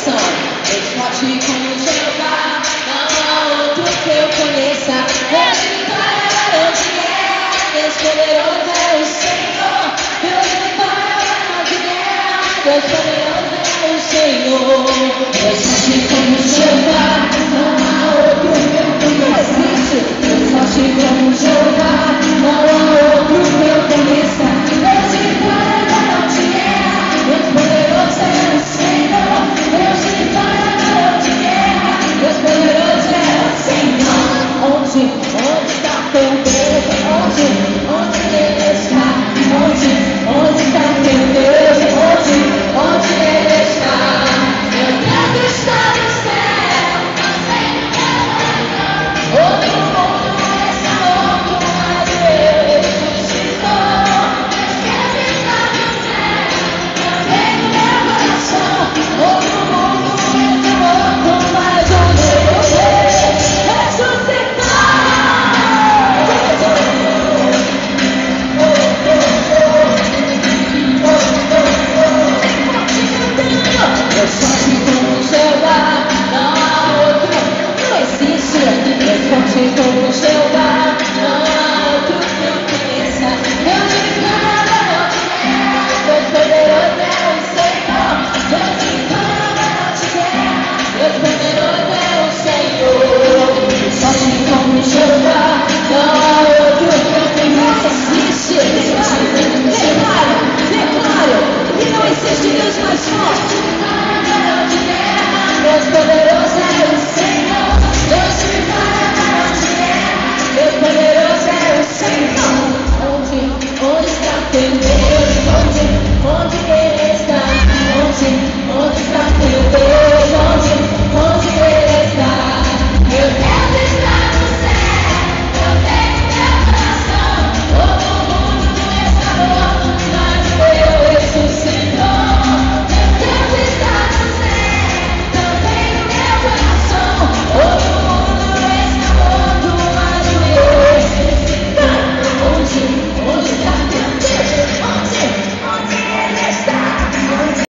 coração. Deus forte como Jeová, não há outro que eu conheça. Deus de vitória, Deus de guerra, Deus poderoso é o Senhor. Deus de vitória, Deus de guerra, Deus poderoso é o Senhor. Deus forte como Jeová, não há outro que eu conheça. Deus forte como Jeová, não há outro